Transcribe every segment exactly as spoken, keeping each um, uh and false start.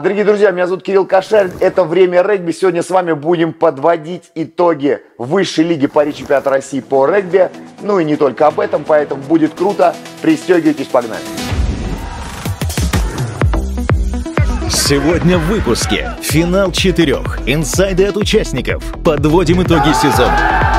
Дорогие друзья, меня зовут Кирилл Кошарин, это «Время регби». Сегодня с вами будем подводить итоги высшей лиги Пари чемпионата России по регби. Ну и не только об этом, поэтому будет круто. Пристегивайтесь, погнали. Сегодня в выпуске финал четырех, инсайды от участников, подводим итоги сезона.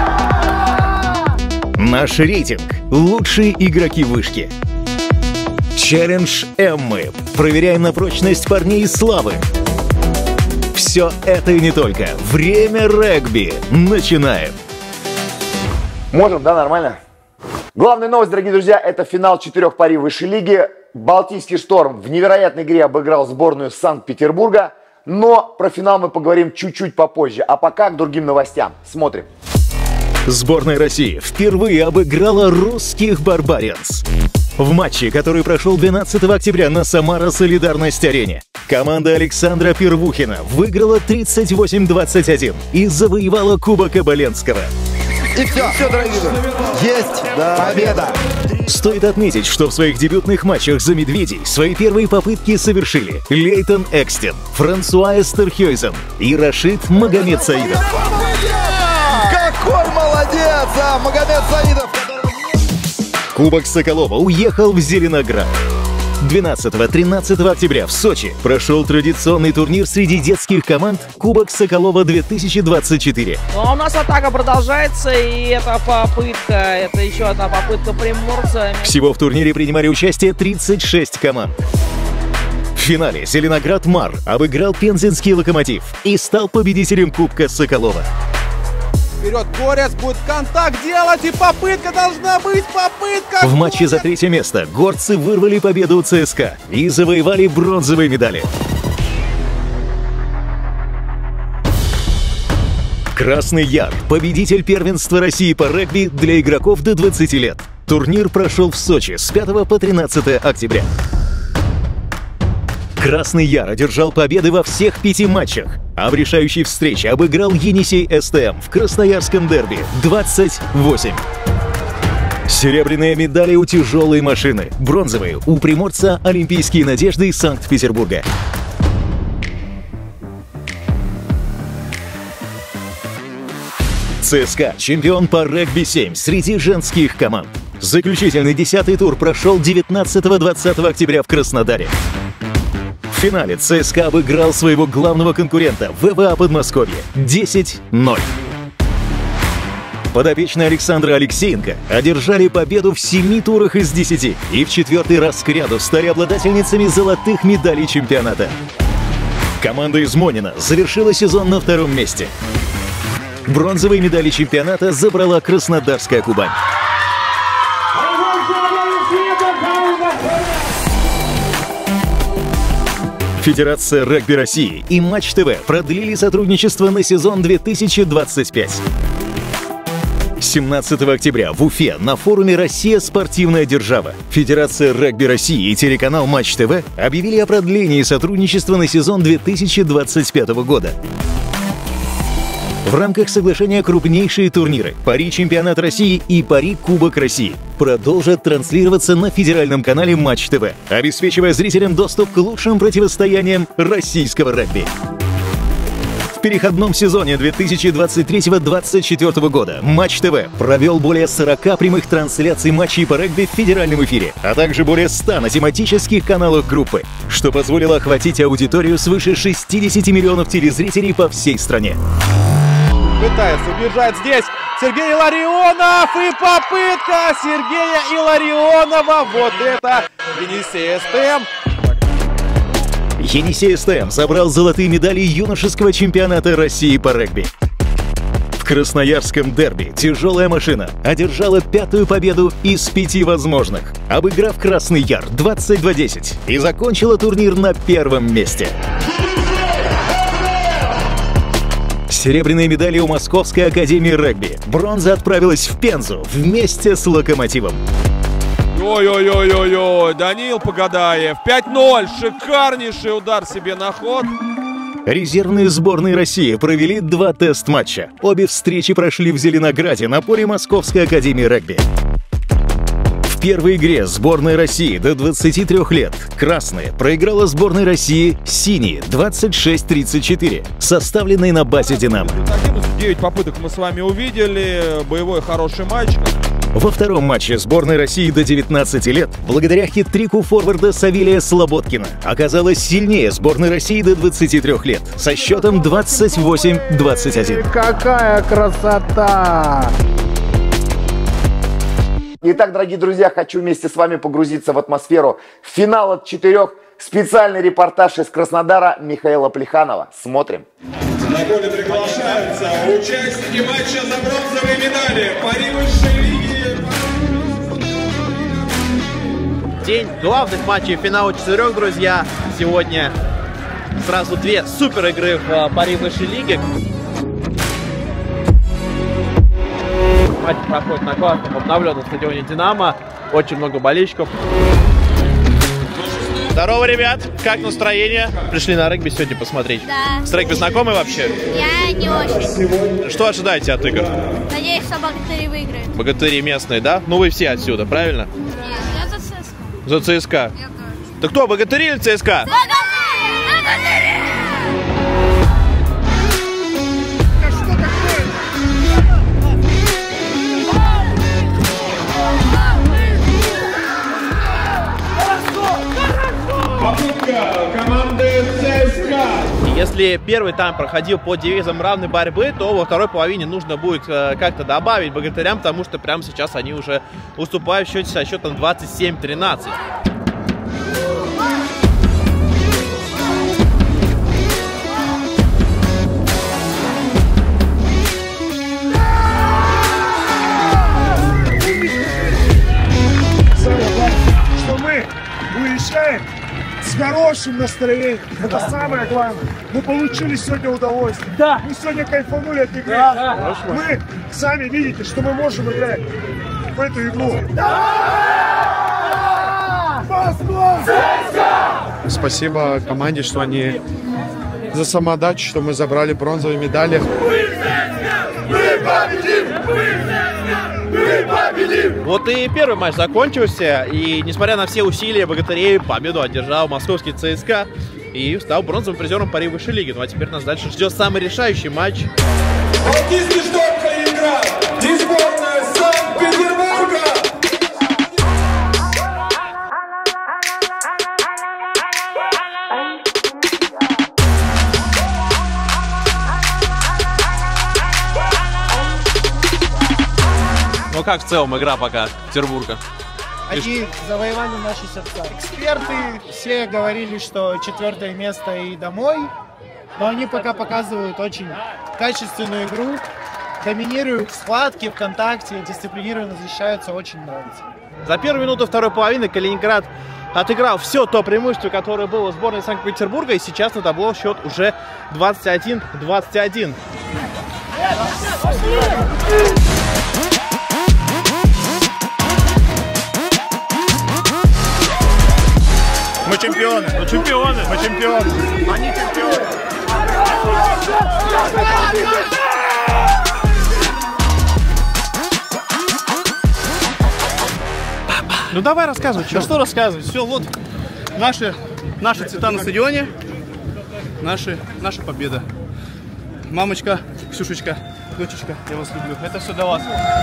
Наш рейтинг, лучшие игроки вышки. Челлендж Эммы, проверяем на прочность парней из славы. Все это и не только. Время регби. Начинаем. Можем, да, нормально? Главная новость, дорогие друзья, это финал четырех пари высшей лиги. Балтийский Шторм в невероятной игре обыграл сборную Санкт-Петербурга. Но про финал мы поговорим чуть-чуть попозже. А пока к другим новостям. Смотрим. Сборная России впервые обыграла русских Барбарианс. В матче, который прошел двенадцатого октября на Самара-Солидарность-арене, команда Александра Первухина выиграла тридцать восемь двадцать один и завоевала Кубок Оболенского. И все, все, дорогие друзья. Есть, да, победа! Стоит отметить, что в своих дебютных матчах за «Медведей» свои первые попытки совершили Лейтон Экстен, Франсуа Эстерхёйзен и Рашид Магомед-Саидов. Какой молодец, а, Магомед Саидов! Кубок Соколова уехал в Зеленоград. двенадцатого-тринадцатого октября в Сочи прошел традиционный турнир среди детских команд Кубок Соколова две тысячи двадцать четыре. Ну, а у нас атака продолжается, и это попытка, это еще одна попытка приморца. Всего в турнире принимали участие тридцать шесть команд. В финале Зеленоград-Мар обыграл Пензенский Локомотив и стал победителем Кубка Соколова. Вперед, Горец будет контакт делать, и попытка должна быть, попытка! В матче за третье место горцы вырвали победу у ЦСКА и завоевали бронзовые медали. Красный Яр – победитель первенства России по регби для игроков до двадцати лет. Турнир прошел в Сочи с пятого по тринадцатое октября. Красный Яр одержал победы во всех пяти матчах, а в решающей встрече обыграл Енисей СТМ в красноярском дерби двадцать восемь. Серебряные медали у тяжелой машины, бронзовые у приморца Олимпийские надежды из Санкт-Петербурга. ЦСКА – чемпион по регби семь среди женских команд. Заключительный десятый тур прошел девятнадцатого-двадцатого октября в Краснодаре. В финале ЦСКА обыграл своего главного конкурента ВВА Подмосковье десять ноль. Подопечные Александра Алексеенко одержали победу в семи турах из десяти и в четвертый раз к ряду стали обладательницами золотых медалей чемпионата. Команда из Монина завершила сезон на втором месте. Бронзовые медали чемпионата забрала Краснодарская Кубань. Федерация регби России и Матч ТВ продлили сотрудничество на сезон две тысячи двадцать пять. семнадцатого октября в Уфе на форуме «Россия. Спортивная держава» Федерация регби России и телеканал Матч ТВ объявили о продлении сотрудничества на сезон две тысячи двадцать пятого года. В рамках соглашения крупнейшие турниры Пари чемпионат России и Пари Кубок России продолжат транслироваться на федеральном канале Матч ТВ, обеспечивая зрителям доступ к лучшим противостояниям российского регби. В переходном сезоне две тысячи двадцать третьего — две тысячи двадцать четвёртого года Матч ТВ провел более сорока прямых трансляций матчей по регби в федеральном эфире, а также более ста на тематических каналах группы, что позволило охватить аудиторию свыше шестидесяти миллионов телезрителей по всей стране. Пытается убежать здесь Сергей Илларионов, и попытка Сергея Илларионова. Вот это Енисей СТМ. Енисей СТМ забрал золотые медали юношеского чемпионата России по регби. В красноярском дерби «Тяжелая машина» одержала пятую победу из пяти возможных, обыграв Красный Яр двадцать два десять и закончила турнир на первом месте. Серебряные медали у Московской академии регби. Бронза отправилась в Пензу вместе с Локомотивом. Ой-ой-ой-ой-ой, Данил Погадаев, пять ноль, шикарнейший удар себе на ход. Резервные сборные России провели два тест-матча. Обе встречи прошли в Зеленограде на поле Московской академии регби. В первой игре сборной России до двадцати трёх лет красные проиграла сборной России синие двадцать шесть тридцать четыре, составленной на базе «Динамо». девять попыток мы с вами увидели, боевой хороший матч. Во втором матче сборной России до девятнадцати лет, благодаря хит-трику форварда Савелия Слободкина, оказалась сильнее сборной России до двадцати трёх лет со счетом двадцать восемь двадцать один. Какая красота! Итак, дорогие друзья, хочу вместе с вами погрузиться в атмосферу финала четырех. Специальный репортаж из Краснодара Михаила Плеханова. Смотрим. На поле приглашаются участники матча за бронзовые медали Пари высшей лиги. День главных матчей финала четырех, друзья. Сегодня сразу две супер игры в Пари высшей лиги. Матч проходит на классном обновленном стадионе «Динамо». Очень много болельщиков. Здорово, ребят! Как настроение? Пришли на регби сегодня посмотреть? Да. С регби знакомы вообще? Я не очень. Что ожидаете от игр? Надеюсь, что богатыри выиграют. Богатыри местные, да? Ну вы все отсюда, правильно? Нет, я за ЦСКА. За ЦСКА. Я тоже. Ты кто, богатыри или ЦСКА? Богатыри! Богатыри! Команды ЦСКА. Если первый тайм проходил под девизом равной борьбы, то во второй половине нужно будет э, как-то добавить богатырям, потому что прямо сейчас они уже уступают в счете со счетом двадцать семь тринадцать. Самое главное, что мы уезжаем с хорошим настроением. Это самое главное. Мы получили сегодня удовольствие. Да. Мы сегодня кайфанули от игры. Да. Мы сами видите, что мы можем играть в эту игру. Да! Москва! Спасибо команде, что они за самоотдачу, что мы забрали бронзовые медали. Вот и первый матч закончился, и несмотря на все усилия богатырей, победу одержал московский ЦСКА и стал бронзовым призером Пари высшей лиги. Ну а теперь нас дальше ждет самый решающий матч. Балтийский шторм Калининград и сборная Санкт-Петербурга. Ну как в целом игра пока Петербурга? Они завоевали наши сердца. Эксперты все говорили, что четвертое место и домой, но они пока показывают очень качественную игру, доминируют в схватке, в контакте, дисциплинированно защищаются, очень нравится. За первую минуту второй половины Калининград отыграл все то преимущество, которое было у сборной Санкт-Петербурга, и сейчас на табло счет уже двадцать один двадцать один. Мы чемпионы. Мы чемпионы. Мы чемпионы. Они чемпионы. Ну давай рассказывай, что? Да что рассказывать? Все, вот наши, наши цвета на стадионе, наши, наша победа. Мамочка, Ксюшечка, дочечка, я вас люблю. Это все для вас.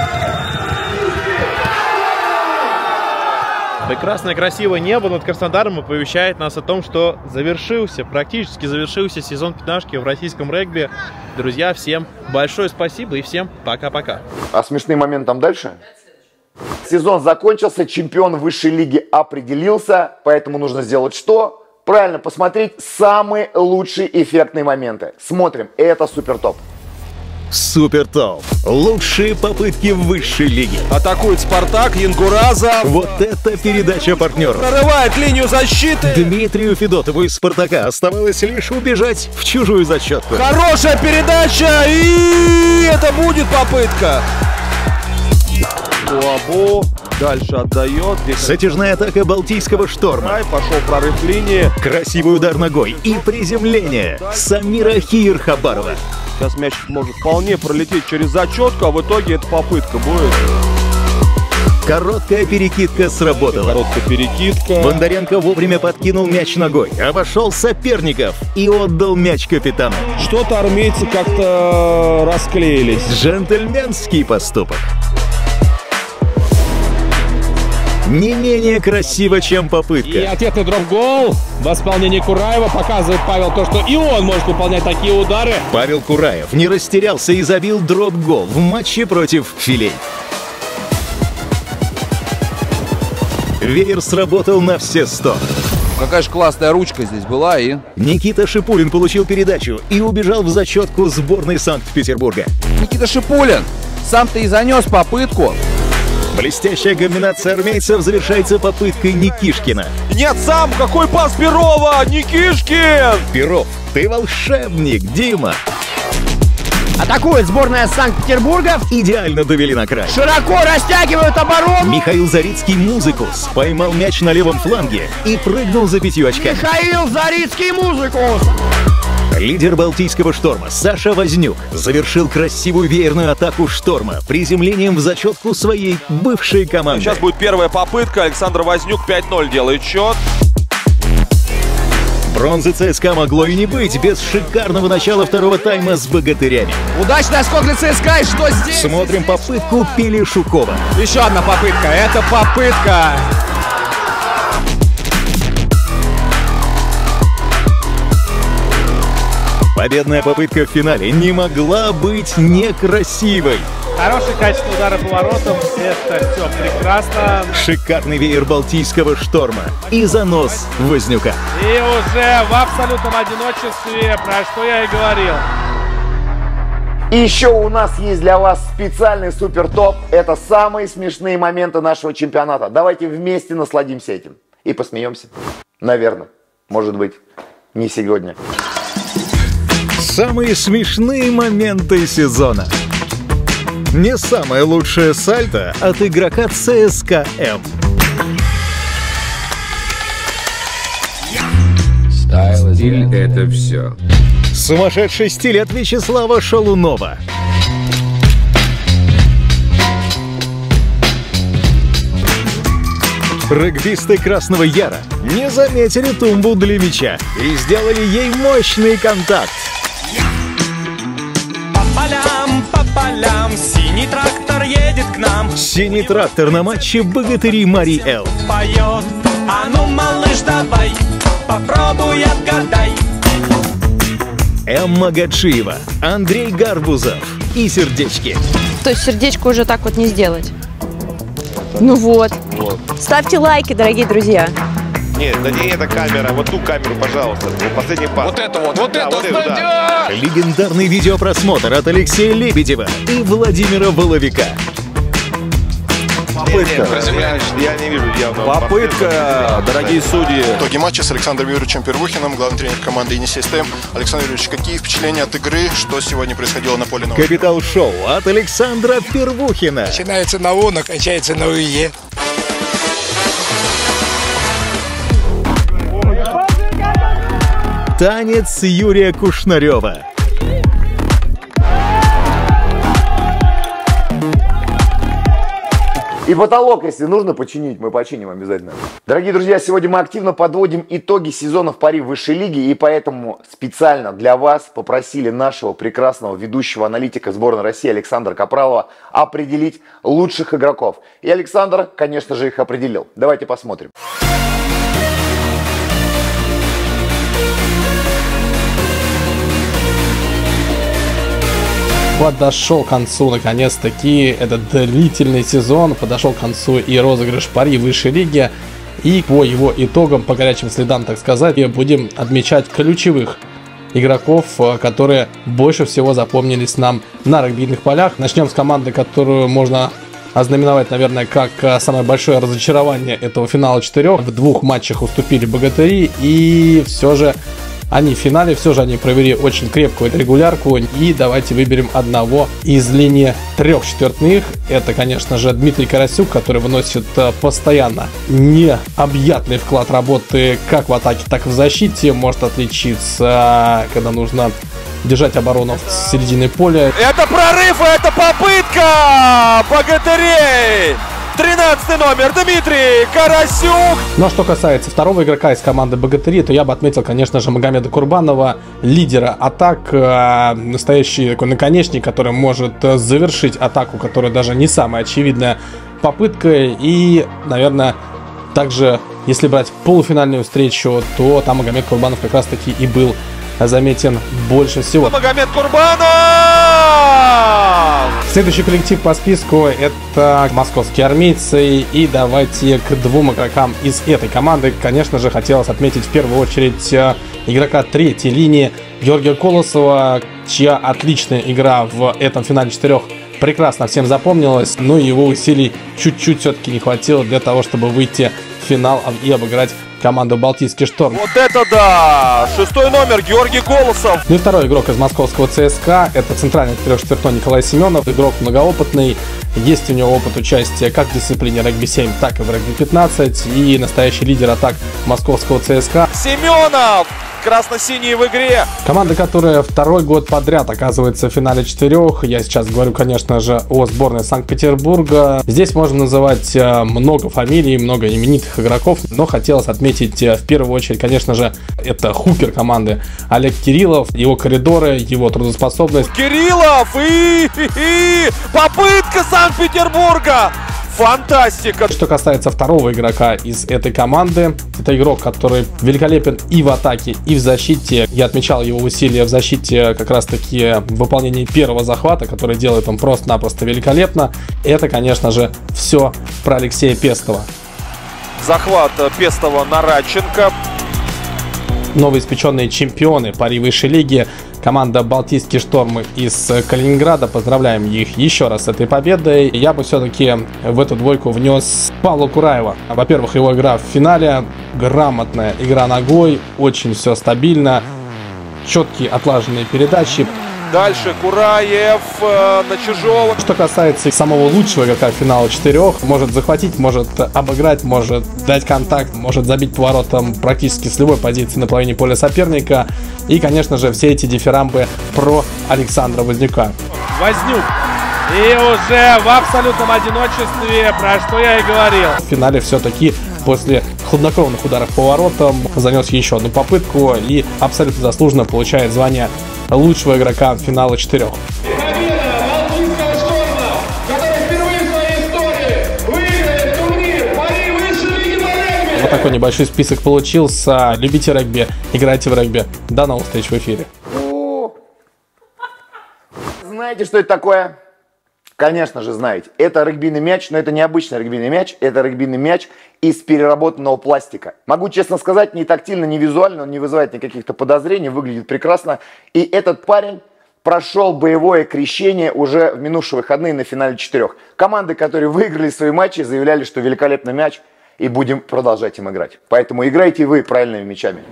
Прекрасное, красивое небо над Краснодаром оповещает нас о том, что завершился, практически завершился сезон пятнашки в российском регби. Друзья, всем большое спасибо и всем пока-пока. А смешный момент там дальше? Сезон закончился, чемпион высшей лиги определился, поэтому нужно сделать что? Правильно, посмотреть самые лучшие эффектные моменты. Смотрим, это супер топ. Супер топ. Лучшие попытки в высшей лиге. Атакует Спартак, Янгуразов. Вот это передача партнеров. Прорывает линию защиты. Дмитрию Федотову из Спартака оставалось лишь убежать в чужую зачетку. Хорошая передача, и это будет попытка. Лабо дальше отдает. Затяжная атака Балтийского шторма. Пошел прорыв линии. Красивый удар ногой и приземление Самира Хиер-Хабарова. Сейчас мяч может вполне пролететь через зачетку, а в итоге эта попытка будет. Короткая перекидка сработала. Короткая перекидка. Бондаренко вовремя подкинул мяч ногой, обошел соперников и отдал мяч капитану. Что-то армейцы как-то расклеились. Джентльменский поступок. Не менее красиво, чем попытка. И ответный дроп-гол в исполнении Кураева показывает Павел то, что и он может выполнять такие удары. Павел Кураев не растерялся и забил дроп-гол в матче против Филей. Веер сработал на все сто. Какая же классная ручка здесь была и... Никита Шипулин получил передачу и убежал в зачетку сборной Санкт-Петербурга. Никита Шипулин сам-то и занес попытку. Блестящая комбинация армейцев завершается попыткой Никишкина. Нет, сам! Какой пас Перова! Никишкин! Перов, ты волшебник, Дима! Атакует сборная Санкт-Петербурга. Идеально довели на край. Широко растягивают оборону. Михаил Зарицкий Музыкус поймал мяч на левом фланге и прыгнул за пятью очками. Михаил Зарицкий Музыкус. Лидер Балтийского шторма Саша Вознюк завершил красивую веерную атаку шторма приземлением в зачетку своей бывшей команды. Сейчас будет первая попытка. Александр Вознюк пять ноль делает счет. Бронзы ЦСКА могло и не быть без шикарного начала второго тайма с богатырями. Удачный скок для ЦСКА, и что здесь? Смотрим попытку Пелешукова. Еще одна попытка, это попытка. Победная попытка в финале не могла быть некрасивой. Хороший качественный удар по воротам, это все прекрасно. Шикарный веер Балтийского шторма и занос Вознюка. И уже в абсолютном одиночестве, про что я и говорил. И еще у нас есть для вас специальный супер топ. Это самые смешные моменты нашего чемпионата. Давайте вместе насладимся этим и посмеемся. Наверное, может быть, не сегодня. Самые смешные моменты сезона. Не самое лучшее сальто от игрока ЦСКА-М. Стиль — это все. Сумасшедший стиль от Вячеслава Шалунова. Регбисты Красного Яра не заметили тумбу для мяча и сделали ей мощный контакт. Полям, по полям, синий трактор едет к нам. Синий трактор на матче богатыри Мари Эл. Поет, а ну, малыш, давай, попробуй отгадай. Эмма Гаджиева, Андрей Гарбузов и сердечки. То есть сердечко уже так вот не сделать? Ну вот. Вот. Ставьте лайки, дорогие друзья. Нет, да не эта камера, вот ту камеру, пожалуйста. Последний пас. Вот это вот, вот да, это, вот это, да. Легендарный видеопросмотр от Алексея Лебедева и Владимира Воловика. Попытка. Я, я не вижу явного. Попытка, дорогие судьи. Итоги матча с Александром Юрьевичем Первухиным, главный тренер команды Енисей СТМ. Александр Юрьевич, какие впечатления от игры? Что сегодня происходило на поле? Капитал шоу от Александра Первухина. Начинается на У, но кончается на УЕ. Танец Юрия Кушнарева. И потолок, если нужно починить, мы починим обязательно. Дорогие друзья, сегодня мы активно подводим итоги сезона в пари высшей лиги, и поэтому специально для вас попросили нашего прекрасного ведущего аналитика сборной России Александра Капралова определить лучших игроков. И Александр, конечно же, их определил. Давайте посмотрим. Подошел к концу наконец-таки этот длительный сезон, подошел к концу и розыгрыш пари высшей лиги. И по его итогам, по горячим следам, так сказать, будем отмечать ключевых игроков, которые больше всего запомнились нам на регбийных полях. Начнем с команды, которую можно ознаменовать, наверное, как самое большое разочарование этого финала четырех. В двух матчах уступили богатыри, и все же они в финале, все же они провели очень крепкую регулярку. И давайте выберем одного из линии трех четвертных. Это, конечно же, Дмитрий Карасюк, который выносит постоянно необъятный вклад работы как в атаке, так и в защите. Может отличиться, когда нужно держать оборону в середине поля. Это прорыв, это попытка богатырей! тринадцатый номер Дмитрий Карасюк. Ну а что касается второго игрока из команды Богатыри, то я бы отметил, конечно же, Магомеда Курбанова, лидера атак, настоящий такой наконечник, который может завершить атаку, которая даже не самая очевидная попытка. И, наверное, также, если брать полуфинальную встречу, то там Магомед Курбанов как раз таки и был заметен больше всего. Магомед Курбанов! Следующий коллектив по списку — это московские армейцы. И давайте к двум игрокам из этой команды. Конечно же, хотелось отметить в первую очередь игрока третьей линии Георгия Колосова, чья отличная игра в этом финале четырех прекрасно всем запомнилась. Но его усилий чуть-чуть все-таки не хватило для того, чтобы выйти в финал и обыграть команду «Балтийский шторм». Вот это да! Шестой номер Георгий Колосов. Ну и второй игрок из московского ЦСКА — это центральный четырехчетвертный Николай Семенов. Игрок многоопытный. Есть у него опыт участия как в дисциплине регби семь, так и в регби пятнадцать. И настоящий лидер атак московского ЦСКА. Семенов! Красно-синий в игре. Команда, которая второй год подряд оказывается в финале четырех. Я сейчас говорю, конечно же, о сборной Санкт-Петербурга. Здесь можно называть много фамилий, много именитых игроков, но хотелось отметить в первую очередь, конечно же, это хукер команды Олег Кириллов, его коридоры, его трудоспособность. Кириллов и, и, и попытка Санкт-Петербурга. Фантастика! Что касается второго игрока из этой команды, это игрок, который великолепен и в атаке, и в защите. Я отмечал его усилия в защите как раз таки в выполнении первого захвата, который делает он просто-напросто великолепно. Это, конечно же, все про Алексея Пестова. Захват Пестова на Радченко. Новоиспеченные чемпионы пари высшей лиги, команда «Балтийский шторм» из Калининграда. Поздравляем их еще раз с этой победой. Я бы все-таки в эту двойку внес Павла Кураева. Во-первых, его игра в финале, грамотная игра ногой, очень все стабильно, четкие отлаженные передачи. Дальше Кураев э, на Чижова. Что касается самого лучшего игрока финала четырех, может захватить, может обыграть, может дать контакт, может забить поворотом практически с любой позиции на половине поля соперника. И, конечно же, все эти дифирамбы про Александра Вознюка. Вознюк. И уже в абсолютном одиночестве, про что я и говорил. В финале все-таки после хладнокровных ударов по воротам занес еще одну попытку и абсолютно заслуженно получает звание лучшего игрока финала четырех. Вот такой небольшой список получился. Любите регби, играйте в регби. До новых встреч в эфире. Знаете, что это такое? Конечно же, знаете. Это регбийный мяч, но это не обычный регбийный мяч. Это регбийный мяч из переработанного пластика. Могу честно сказать, ни тактильно, ни визуально он не вызывает никаких-то подозрений, выглядит прекрасно. И этот парень прошел боевое крещение уже в минувшие выходные на финале четырех. Команды, которые выиграли свои матчи, заявляли, что великолепный мяч, и будем продолжать им играть. Поэтому играйте вы правильными мячами.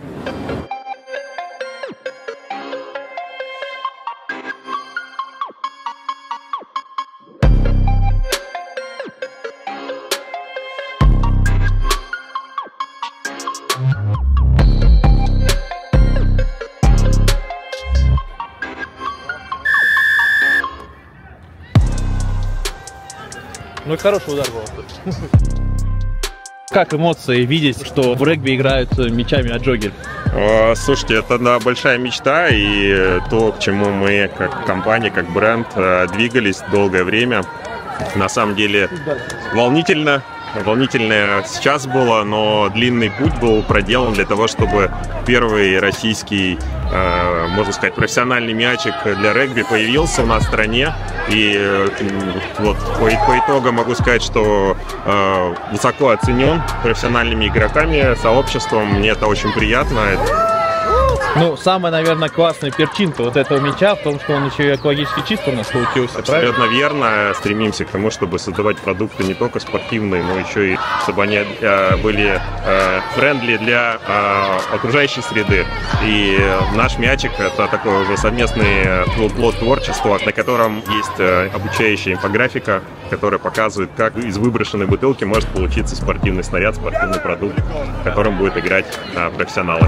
Ну и хороший удар был. Как эмоции видеть, что в регби играют мячами от джоггер? Слушайте, это да, большая мечта, и то, к чему мы как компания, как бренд двигались долгое время. На самом деле волнительно. Волнительно сейчас было, но длинный путь был проделан для того, чтобы первый российский, э, можно сказать, профессиональный мячик для регби появился у нас в стране. И э, вот по, по итогам могу сказать, что э, высоко оценен профессиональными игроками, сообществом. Мне это очень приятно. Ну, самая, наверное, классная перчинка вот этого мяча в том, что он еще и экологически чист у нас получился. Абсолютно правильно? Верно. Стремимся к тому, чтобы создавать продукты не только спортивные, но еще и чтобы они э, были э, френдли для э, окружающей среды. И наш мячик — это такой уже совместный плод творчества, на котором есть э, обучающая инфографика, которая показывает, как из выброшенной бутылки может получиться спортивный снаряд, спортивный продукт, в котором будет играть э, профессионалы.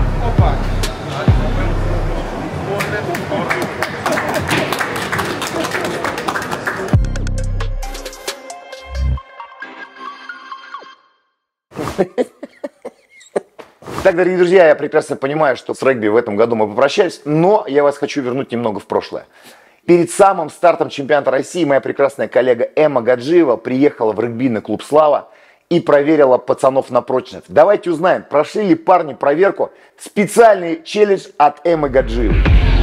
Так, дорогие друзья, я прекрасно понимаю, что с регби в этом году мы попрощались, но я вас хочу вернуть немного в прошлое. Перед самым стартом чемпионата России моя прекрасная коллега Эмма Гаджиева приехала в регбийный клуб «Слава» и проверила пацанов на прочность. Давайте узнаем, прошли ли парни проверку. Специальный челлендж от Эммы Гаджиевой.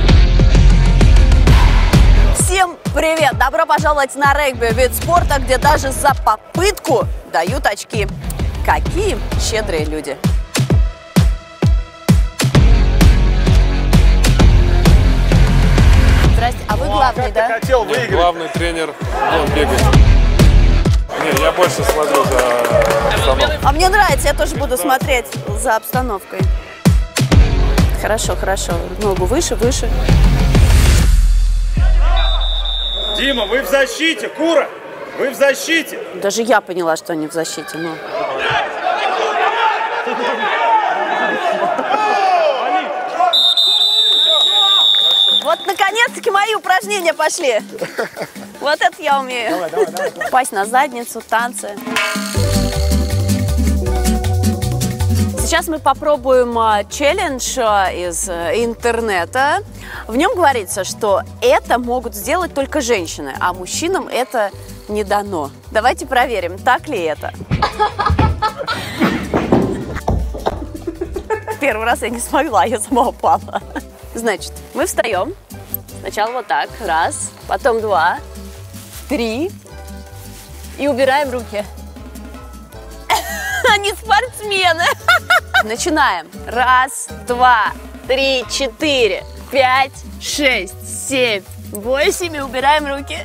Всем привет! Добро пожаловать на регби, вид спорта, где даже за попытку дают очки. Какие щедрые люди! Здрасте, а вы главный, да? Хотел выиграть. Главный тренер, он бегает. Не, я больше смотрю за обстановкой. А мне нравится, я тоже буду смотреть за обстановкой. Хорошо, хорошо. Ногу выше, выше. Дима, вы в защите, Кура! Вы в защите! Даже я поняла, что они в защите, но... Вот, наконец-таки, мои упражнения пошли. Вот это я умею. Давай, давай, давай, давай. Пасть на задницу, танцы. Сейчас мы попробуем челлендж из интернета. В нем говорится, что это могут сделать только женщины, а мужчинам это не дано. Давайте проверим, так ли это. Первый раз я не смогла, я сама упала. Значит, мы встаем. Сначала вот так. Раз, потом два, три. И убираем руки. Они спортсмены. Начинаем. Раз, два, три, четыре, пять, шесть, семь, восемь. И убираем руки.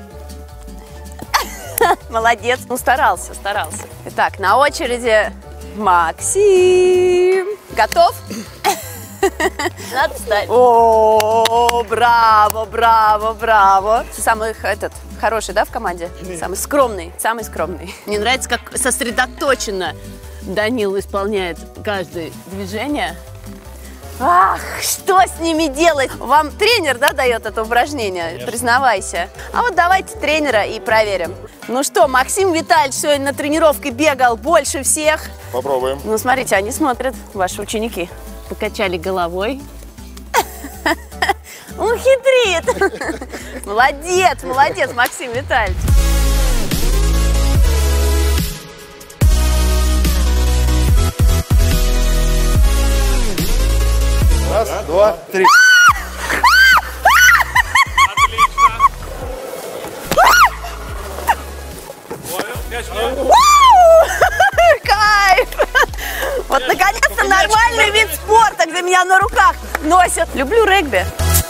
Молодец. Ну, старался, старался. Итак, на очереди Максим. Готов? Надо встать. О, браво, браво, браво. Ты самый этот, хороший, да, в команде? Самый скромный, самый скромный. Мне нравится, как сосредоточенно Данил исполняет каждое движение. Ах, что с ними делать? Вам тренер, да, дает это упражнение? Конечно. Признавайся. А вот давайте тренера и проверим. Ну что, Максим Витальевич сегодня на тренировке бегал больше всех. Попробуем. Ну, смотрите, они смотрят, ваши ученики. Покачали головой. Он хитрит. Молодец, молодец, Максим Витальевич. Раз, два, три. Кайф! Вот наконец-то нормальный вид спорта, где меня на руках носят. Люблю регби.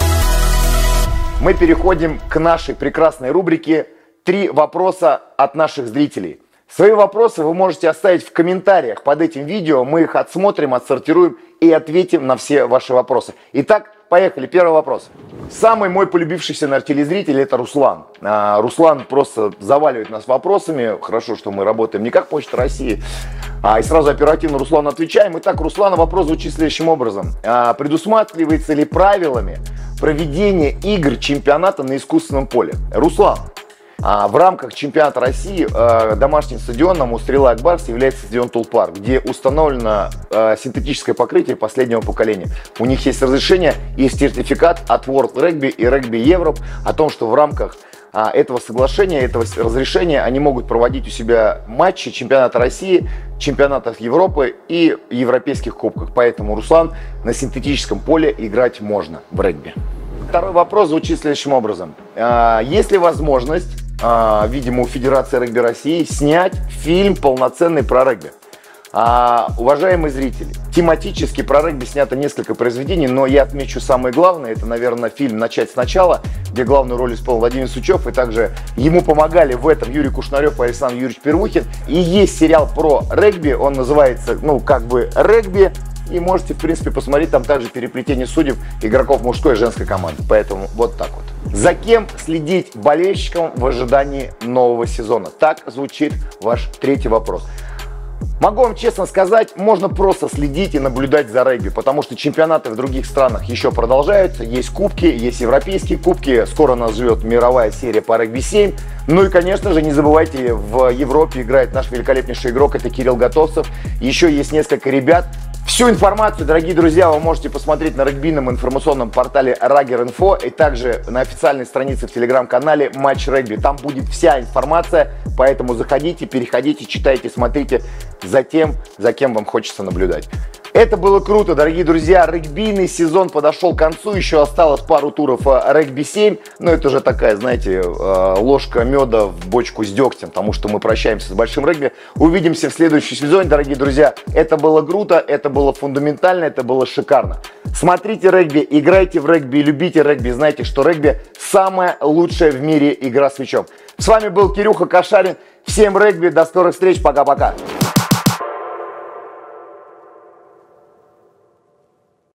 Мы переходим к нашей прекрасной рубрике «Три вопроса от наших зрителей». Свои вопросы вы можете оставить в комментариях под этим видео. Мы их отсмотрим, отсортируем и ответим на все ваши вопросы. Итак, поехали. Первый вопрос. Самый мой полюбившийся, наверное, телезритель — это Руслан. А, Руслан просто заваливает нас вопросами. Хорошо, что мы работаем не как Почта России, а и сразу оперативно Руслану отвечаем. Итак, Руслана вопрос звучит следующим образом. А, предусматривается ли правилами проведение игр чемпионата на искусственном поле? Руслан, а, в рамках чемпионата России а, домашним стадионом у Стрелы Ак-Барс является стадион Тулпарк, где установлено а, синтетическое покрытие последнего поколения. У них есть разрешение и сертификат от World Rugby и Rugby Europe о том, что в рамках а, этого соглашения, этого разрешения они могут проводить у себя матчи чемпионата России, чемпионатов Европы и европейских кубках. Поэтому, Руслан, на синтетическом поле играть можно в регби. Второй вопрос звучит следующим образом. А, есть ли возможность, а, видимо, у Федерации регби России снять фильм полноценный про регби? А, уважаемые зрители, тематически про регби снято несколько произведений, но я отмечу самое главное. Это, наверное, фильм «Начать сначала», где главную роль исполнил Владимир Сучев, и также ему помогали в этом Юрий Кушнарев и Александр Юрьевич Первухин. И есть сериал про регби, он называется, ну, как бы «Регби». И можете, в принципе, посмотреть там также переплетение судеб игроков мужской и женской команды. Поэтому вот так вот. За кем следить болельщикам в ожидании нового сезона? Так звучит ваш третий вопрос. Могу вам честно сказать, можно просто следить и наблюдать за регби, потому что чемпионаты в других странах еще продолжаются. Есть кубки, есть европейские кубки, скоро нас ждет мировая серия по регби семь. Ну и, конечно же, не забывайте, в Европе играет наш великолепнейший игрок, это Кирилл Готовцев. Еще есть несколько ребят, Всю информацию, дорогие друзья, вы можете посмотреть на регбийном информационном портале Раггер Инфо и также на официальной странице в телеграм-канале Матч Регби. Там будет вся информация, поэтому заходите, переходите, читайте, смотрите за тем, за кем вам хочется наблюдать. Это было круто, дорогие друзья. Регбийный сезон подошел к концу, еще осталось пару туров регби семь. Но это уже такая, знаете, ложка меда в бочку с дегтем, потому что мы прощаемся с большим регби. Увидимся в следующем сезоне, дорогие друзья. Это было круто, это было фундаментально, это было шикарно. Смотрите регби, играйте в регби, любите регби. Знайте, что регби самая лучшая в мире игра с мячом. С вами был Кирюха Кошарин. Всем регби, до скорых встреч, пока-пока.